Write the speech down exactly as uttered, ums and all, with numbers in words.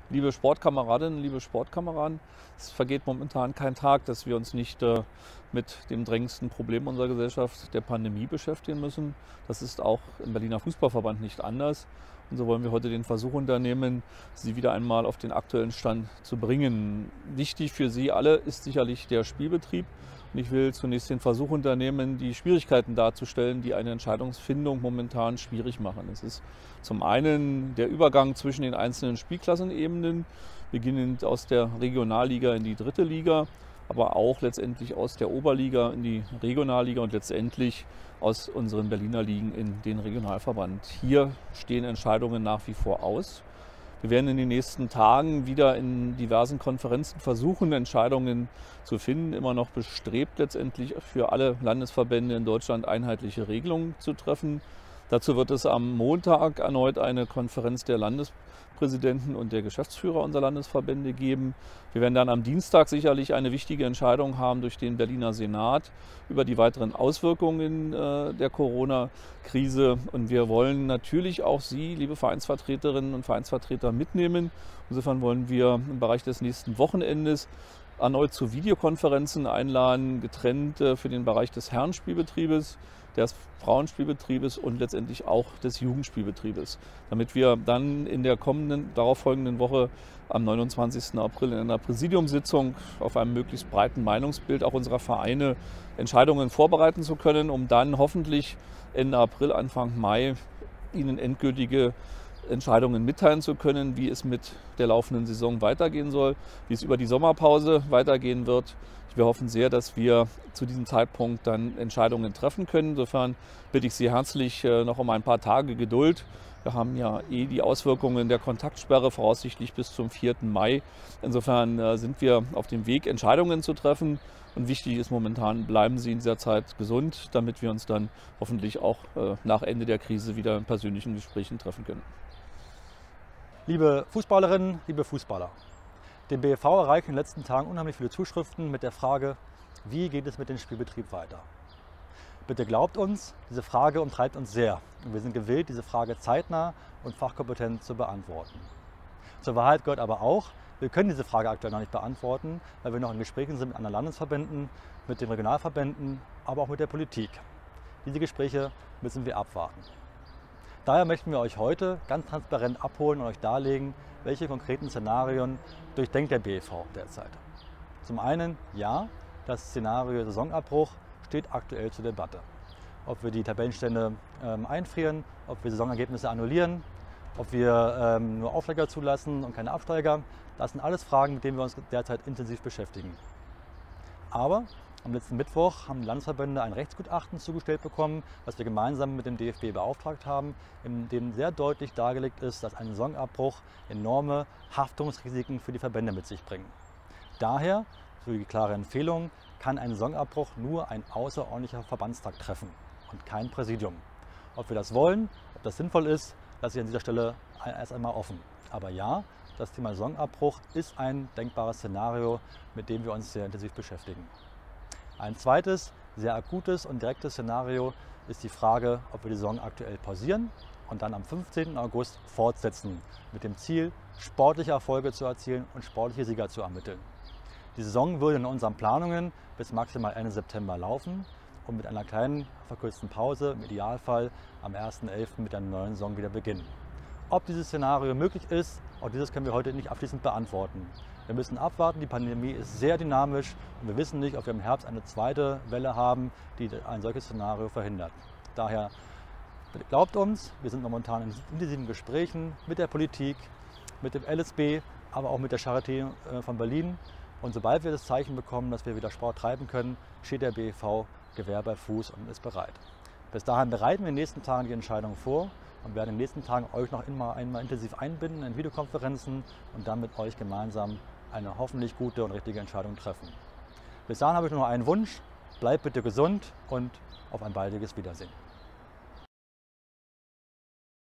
Liebe Sportkameradinnen, liebe Sportkameraden, es vergeht momentan kein Tag, dass wir uns nicht äh, mit dem drängendsten Problem unserer Gesellschaft, der Pandemie, beschäftigen müssen. Das ist auch im Berliner Fußballverband nicht anders. Und so wollen wir heute den Versuch unternehmen, Sie wieder einmal auf den aktuellen Stand zu bringen. Wichtig für Sie alle ist sicherlich der Spielbetrieb. Und ich will zunächst den Versuch unternehmen, die Schwierigkeiten darzustellen, die eine Entscheidungsfindung momentan schwierig machen. Es ist zum einen der Übergang zwischen den einzelnen Spielklassenebenen, beginnend aus der Regionalliga in die dritte Liga, aber auch letztendlich aus der Oberliga in die Regionalliga und letztendlich aus unseren Berliner Ligen in den Regionalverband. Hier stehen Entscheidungen nach wie vor aus. Wir werden in den nächsten Tagen wieder in diversen Konferenzen versuchen, Entscheidungen zu finden, immer noch bestrebt, letztendlich für alle Landesverbände in Deutschland einheitliche Regelungen zu treffen. Dazu wird es am Montag erneut eine Konferenz der Landespräsidenten und der Geschäftsführer unserer Landesverbände geben. Wir werden dann am Dienstag sicherlich eine wichtige Entscheidung haben durch den Berliner Senat über die weiteren Auswirkungen äh, der Corona-Krise. Und wir wollen natürlich auch Sie, liebe Vereinsvertreterinnen und Vereinsvertreter, mitnehmen. Insofern wollen wir im Bereich des nächsten Wochenendes erneut zu Videokonferenzen einladen, getrennt äh, für den Bereich des Herrenspielbetriebes, des Frauenspielbetriebes und letztendlich auch des Jugendspielbetriebes, damit wir dann in der kommenden, darauffolgenden Woche am neunundzwanzigsten April in einer Präsidiumssitzung auf einem möglichst breiten Meinungsbild auch unserer Vereine Entscheidungen vorbereiten zu können, um dann hoffentlich Ende April, Anfang Mai Ihnen endgültige Entscheidungen mitteilen zu können, wie es mit der laufenden Saison weitergehen soll, wie es über die Sommerpause weitergehen wird. Wir hoffen sehr, dass wir zu diesem Zeitpunkt dann Entscheidungen treffen können. Insofern bitte ich Sie herzlich noch um ein paar Tage Geduld. Wir haben ja eh die Auswirkungen der Kontaktsperre voraussichtlich bis zum vierten Mai. Insofern sind wir auf dem Weg, Entscheidungen zu treffen. Und wichtig ist momentan, bleiben Sie in dieser Zeit gesund, damit wir uns dann hoffentlich auch nach Ende der Krise wieder in persönlichen Gesprächen treffen können. Liebe Fußballerinnen, liebe Fußballer, den B E V erreichen in den letzten Tagen unheimlich viele Zuschriften mit der Frage, wie geht es mit dem Spielbetrieb weiter? Bitte glaubt uns, diese Frage umtreibt uns sehr und wir sind gewillt, diese Frage zeitnah und fachkompetent zu beantworten. Zur Wahrheit gehört aber auch, wir können diese Frage aktuell noch nicht beantworten, weil wir noch in Gesprächen sind mit anderen Landesverbänden, mit den Regionalverbänden, aber auch mit der Politik. Diese Gespräche müssen wir abwarten. Daher möchten wir euch heute ganz transparent abholen und euch darlegen, welche konkreten Szenarien durchdenkt der B E V derzeit. Zum einen, ja, das Szenario Saisonabbruch steht aktuell zur Debatte. Ob wir die Tabellenstände ähm, einfrieren, ob wir Saisonergebnisse annullieren, ob wir ähm, nur Aufsteiger zulassen und keine Absteiger, das sind alles Fragen, mit denen wir uns derzeit intensiv beschäftigen. Aber am letzten Mittwoch haben die Landesverbände ein Rechtsgutachten zugestellt bekommen, was wir gemeinsam mit dem D F B beauftragt haben, in dem sehr deutlich dargelegt ist, dass ein Saisonabbruch enorme Haftungsrisiken für die Verbände mit sich bringt. Daher, so die klare Empfehlung, kann ein Saisonabbruch nur ein außerordentlicher Verbandstag treffen und kein Präsidium. Ob wir das wollen, ob das sinnvoll ist, lasse ich an dieser Stelle erst einmal offen. Aber ja, das Thema Saisonabbruch ist ein denkbares Szenario, mit dem wir uns sehr intensiv beschäftigen. Ein zweites, sehr akutes und direktes Szenario ist die Frage, ob wir die Saison aktuell pausieren und dann am fünfzehnten August fortsetzen, mit dem Ziel, sportliche Erfolge zu erzielen und sportliche Sieger zu ermitteln. Die Saison würde in unseren Planungen bis maximal Ende September laufen und mit einer kleinen verkürzten Pause im Idealfall am ersten elften mit der neuen Saison wieder beginnen. Ob dieses Szenario möglich ist, auch dieses können wir heute nicht abschließend beantworten. Wir müssen abwarten, die Pandemie ist sehr dynamisch und wir wissen nicht, ob wir im Herbst eine zweite Welle haben, die ein solches Szenario verhindert. Daher glaubt uns, wir sind momentan in intensiven Gesprächen mit der Politik, mit dem L S B, aber auch mit der Charité von Berlin. Und sobald wir das Zeichen bekommen, dass wir wieder Sport treiben können, steht der B E V Gewehr bei Fuß und ist bereit. Bis dahin bereiten wir in den nächsten Tagen die Entscheidung vor und werden in den nächsten Tagen euch noch einmal, einmal intensiv einbinden in Videokonferenzen und dann mit euch gemeinsam eine hoffentlich gute und richtige Entscheidung treffen. Bis dahin habe ich nur noch einen Wunsch, bleibt bitte gesund und auf ein baldiges Wiedersehen.